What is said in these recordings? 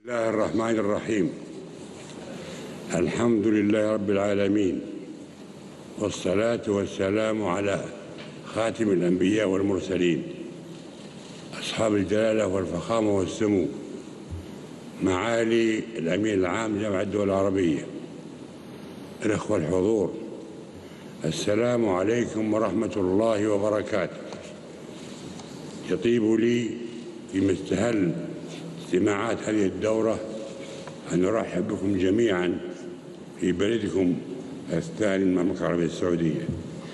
بسم الله الرحمن الرحيم. الحمد لله رب العالمين، والصلاة والسلام على خاتم الأنبياء والمرسلين، أصحاب الجلالة والفخامة والسمو، معالي الأمين العام جامعة الدول العربية، الأخوة الحضور، السلام عليكم ورحمة الله وبركاته. يطيب لي في مستهل اجتماعات هذه الدورة أن نرحب بكم جميعا في بلدكم الثاني المملكة العربية السعودية،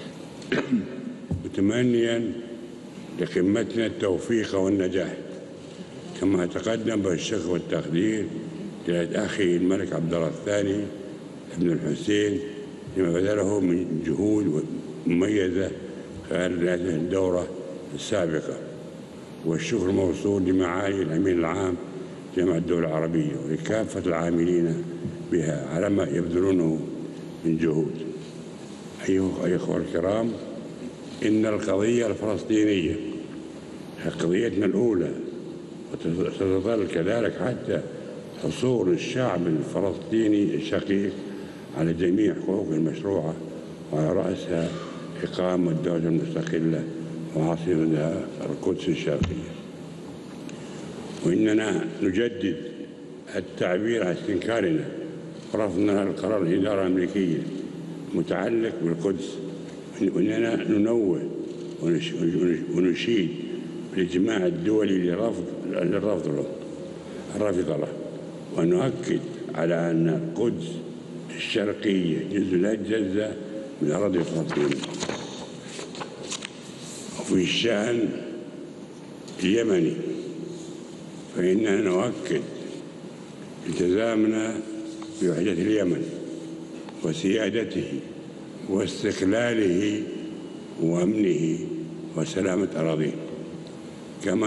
متمنيا لقمتنا التوفيق والنجاح، كما تقدم بالشكر والتقدير لأخي الملك عبد الله الثاني ابن الحسين لما بذله من جهود مميزة خلال هذه الدورة السابقة، والشكر موصول لمعالي الأمين العام جامعة الدول العربية ولكافة العاملين بها على ما يبذلونه من جهود. أيها الأخوة الكرام، إن القضية الفلسطينية هي قضيتنا الأولى، وستظل كذلك حتى حصول الشعب الفلسطيني الشقيق على جميع حقوقه المشروعة، وعلى رأسها إقامة الدولة المستقلة وعاصمتها القدس الشرقية. وإننا نجدد التعبير عن استنكارنا ورفضنا لقرار الإدارة الأمريكية متعلق بالقدس، وإننا ننوه ونشيد بالإجماع الدولي للرفض له، ونؤكد على أن القدس الشرقية جزء لا يتجزأ من أراضي فلسطين. وفي الشأن اليمني فإننا نؤكد التزامنا بوحدة اليمن وسيادته واستقلاله وأمنه وسلامة أراضيه، كما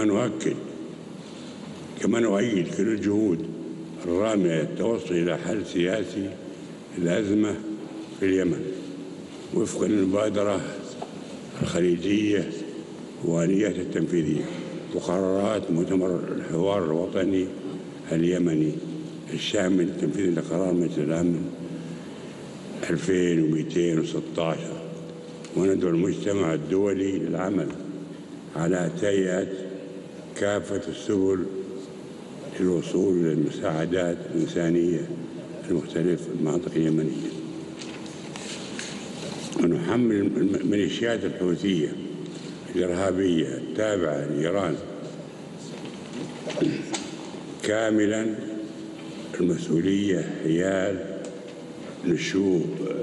نؤيد كل الجهود الرامية للتوصل إلى حل سياسي الأزمة في اليمن وفقا للمبادرة الخليجية وآلياتها التنفيذية وقرارات مؤتمر الحوار الوطني اليمني الشامل تنفيذ لقرار مجلس الأمن 2216. وندعو المجتمع الدولي للعمل على تهيئة كافة السبل للوصول إلى المساعدات الإنسانية المختلفة في المناطق اليمنية. ونحمل الميليشيات الحوثية الإرهابية التابعة لإيران كاملا المسؤولية حيال نشوء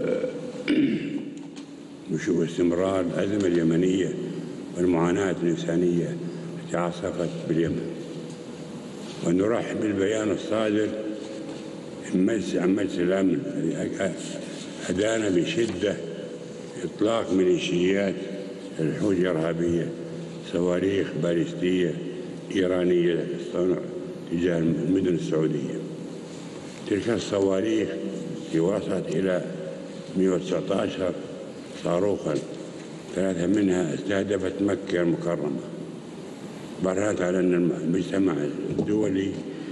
استمرار الأزمة اليمنية والمعاناة الإنسانية التي عاصفت باليمن. ونرحب بالبيان الصادر عن مجلس الأمن الذي أدان بشدة إطلاق ميليشيات الحوثي الإرهابية صواريخ باليستية إيرانية الصنع تجاه المدن السعودية. تلك الصواريخ وصلت إلى 119 صاروخا، 3 منها استهدفت مكة المكرمة، برهنت على أن المجتمع الدولي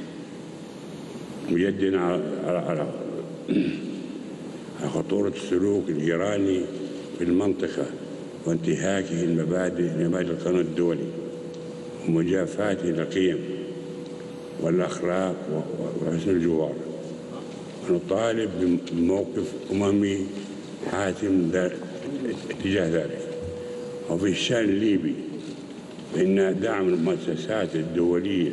مجددا على خطورة السلوك الإيراني في المنطقة وانتهاكه مبادئ القانون الدولي ومجافاته للقيم والأخلاق وحسن الجوار. ونطالب بموقف أممي حاسم اتجاه ذلك. وفي الشأن الليبي فإن دعم المؤسسات الدولية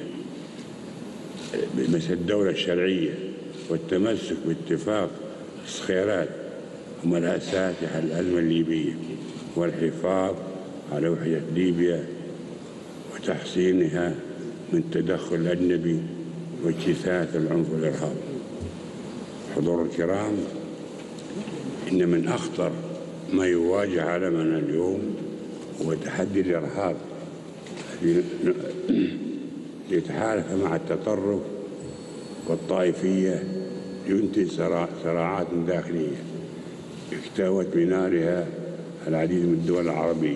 مثل الدولة الشرعية والتمسك باتفاق الصخيرات هم الأساس لحل الأزمة الليبية والحفاظ على وحدة ليبيا وتحصينها من تدخل الأجنبي واجتثاث العنف والإرهاب. حضور الكرام، إن من أخطر ما يواجه عالمنا اليوم هو تحدي الإرهاب يتحالف مع التطرف والطائفية لينتج صراعات داخلية اكتوت بنارها العديد من الدول العربية.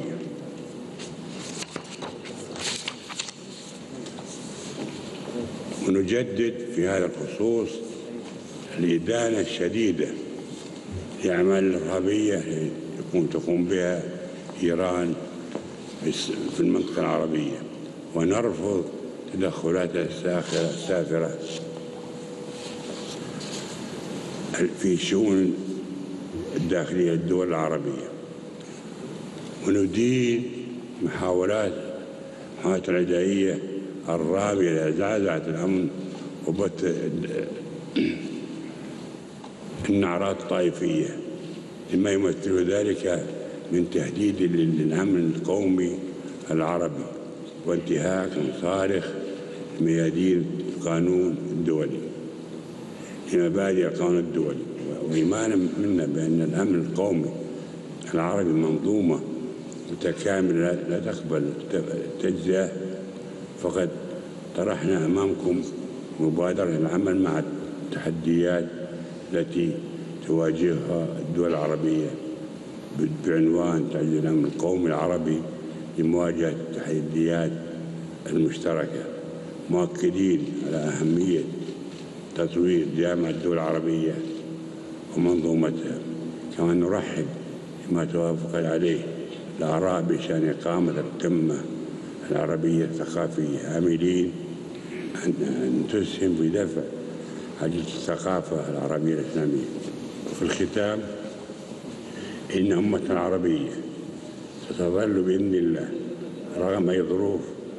ونجدد في هذا الخصوص الإدانة الشديدة لأعمال الإرهابية تقوم بها إيران في المنطقة العربية، ونرفض تدخلاتها السافرة في شؤون الداخلية للدول العربية، وندين محاولات العدائية الرامية لزعزعة الأمن وبث النعرات الطائفية، لما يمثل ذلك من تهديد للأمن القومي العربي وانتهاك صارخ لميادين القانون الدولي، لمبادئ القانون الدولي، وإيمانا منا بأن الأمن القومي العربي منظومة متكاملة لا تقبل التجزئة. فقد طرحنا أمامكم مبادرة العمل مع التحديات التي تواجهها الدول العربية بعنوان تعزيز الأمن القومي العربي لمواجهة التحديات المشتركة، مؤكدين على أهمية تطوير جامعة الدول العربية ومنظومتها. كما نرحب بما توافق عليه الآراء بشأن إقامة القمة العربية الثقافية، آملين أن تسهم في دفع حاجة الثقافة العربية الإسلامية. وفي الختام، إن أمتنا العربية ستظل بإذن الله رغم أي ظروف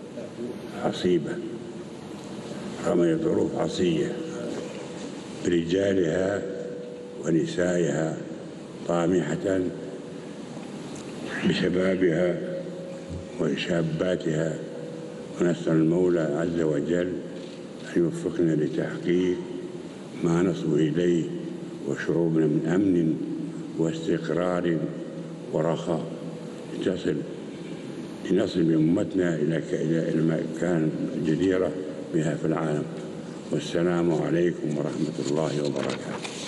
عصية برجالها ونسائها، طامحة بشبابها وشاباتها، ونسأل المولى عز وجل أن يوفقنا لتحقيق ما نصبو إليه وشعوبنا من أمن واستقرار ورخاء، لنصل بأمتنا إلى المكان الجديرة بها في العالم. والسلام عليكم ورحمة الله وبركاته.